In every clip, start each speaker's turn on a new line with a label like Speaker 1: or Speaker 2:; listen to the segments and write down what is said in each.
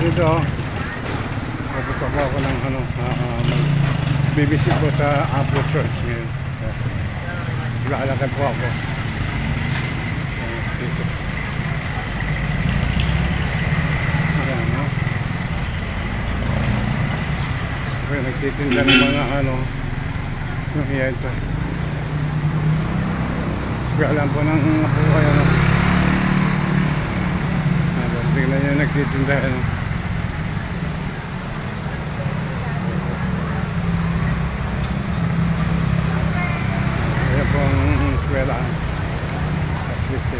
Speaker 1: dito. Pupunta po ako ng bibisit po sa Apo Church ngayon. Lalakad po ako dito. Ayan, no? Okay, nagtitinda ng mga yan ito. Alam po ng buhay, tingnan nyo nagtitinda, Ayan po ang eskwela. Let's visit.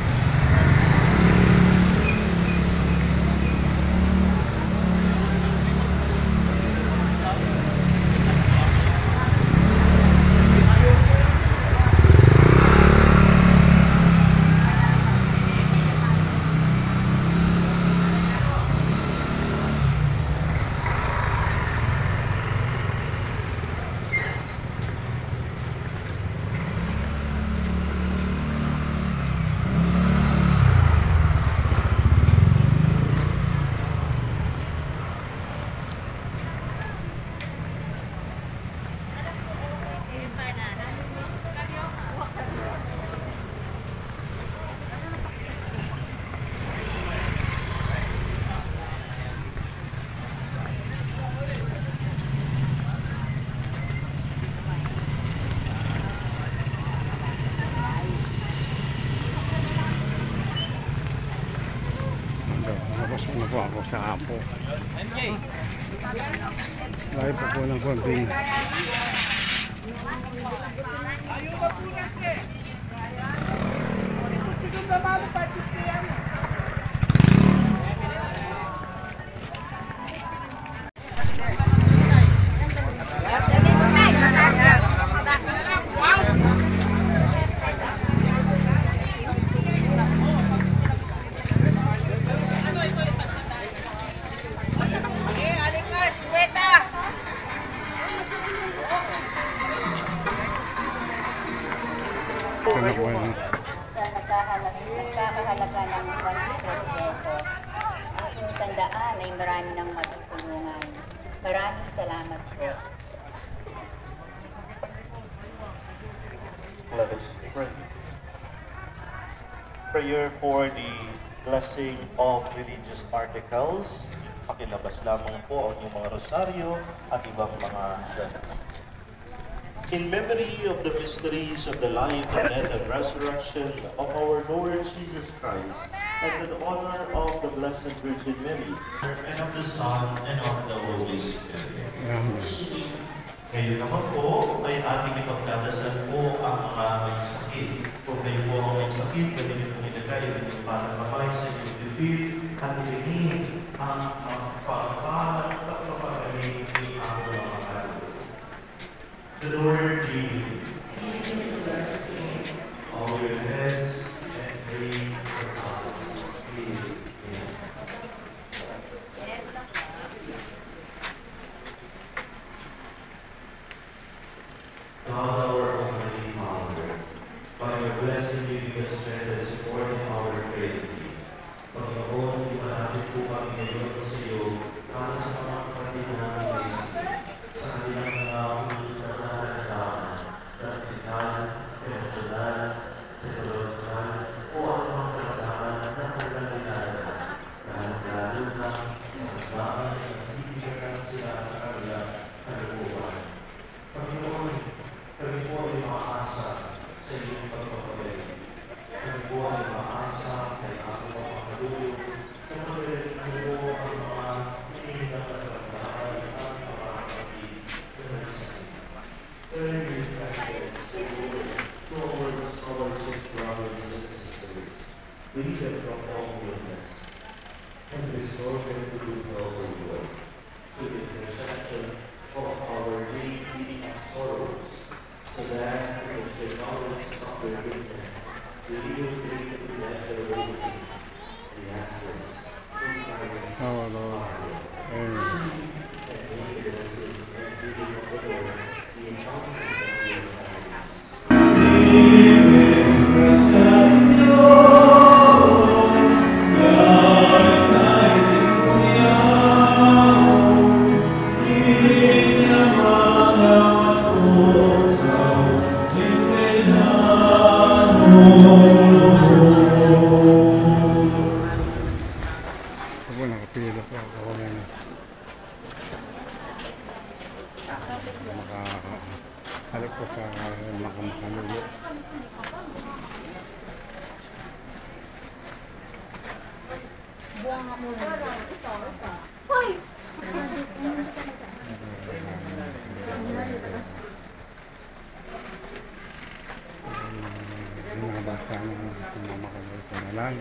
Speaker 1: Tapos muna po ako sa Apo. Layo po ng konting.
Speaker 2: Nagkakahalaga ng 100 pesos. Yung tandaan ay marami ng matutulungan. Maraming salamat po.
Speaker 3: Let us pray. Prayer for the blessing of religious articles. Pakilabas lamang po ang inyong mga rosaryo at ibang mga ganito. In memory of the mysteries of the life, death, and resurrection of our Lord Jesus Christ, and to the honor of the Blessed Virgin Mary,
Speaker 4: and of the Son, and of the Holy Spirit. Ngayon naman po, ay ating ipagdadasal po ang mga may sakit. Kung kayo po ang may sakit, pwede niyo pong ilagay ang inyong parang kamay sa inyong bibig at ilingin ang pagpapalat at pagpapagaling ni ang mga kaluluwa. The Lord be with you. All your heads and pray for us. Amen. God, our Almighty Father, by your blessing you give us strength and support in our faith. Panginoon, ipanapit po kami ngayon sa iyo para sa mga kapatid namin sa kanilang lead them from all goodness, and restore them to good health and joy, to the intercession of our grief and sorrows, so that with the knowledge of their goodness, we will bring to restoration the assets, through Christ our Lord. Amen. And may the blessing and giving of the Lord be encountered in your families.
Speaker 1: nakapila po ako ngayon. Halip ko sa makalulo.
Speaker 5: Buang ako. Hoy!
Speaker 1: Nabasa ng mamakalay ko na lang.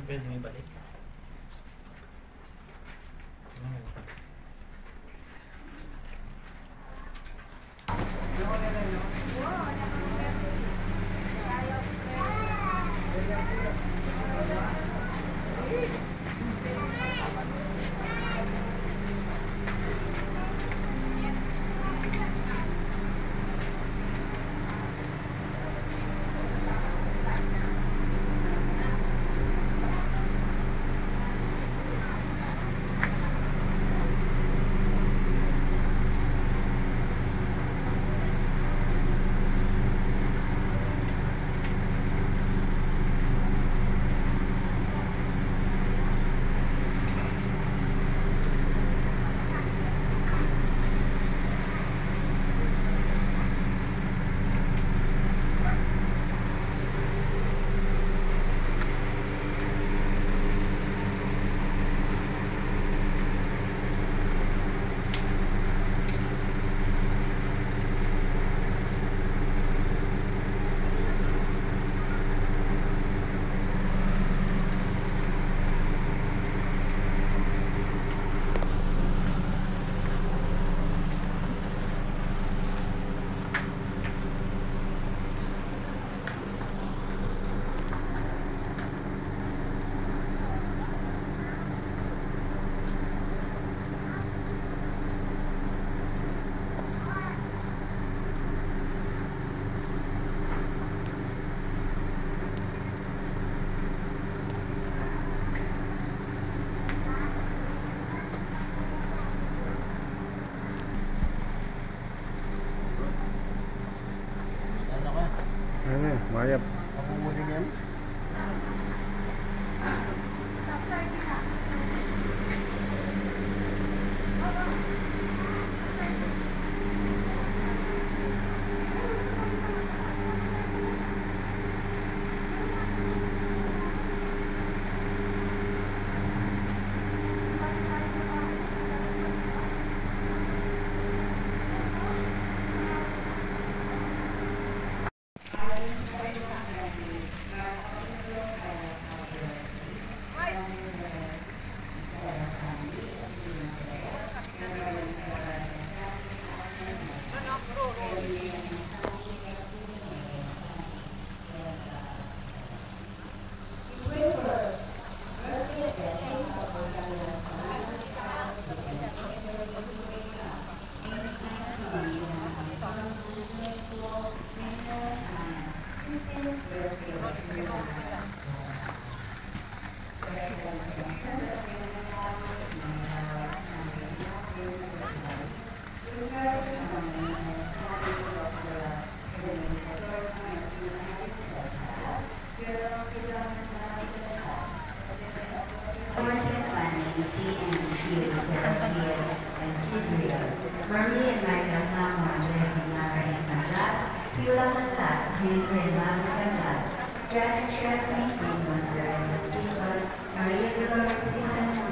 Speaker 6: pwede may balik.
Speaker 1: Ano, mayap.
Speaker 7: Marie and Michael Mama, Jesse Mara and Maglas, Hila Maglas, Hilton Mama Maglas, Janet Chesney, Season, Teresa Season, Maria Dolores Season,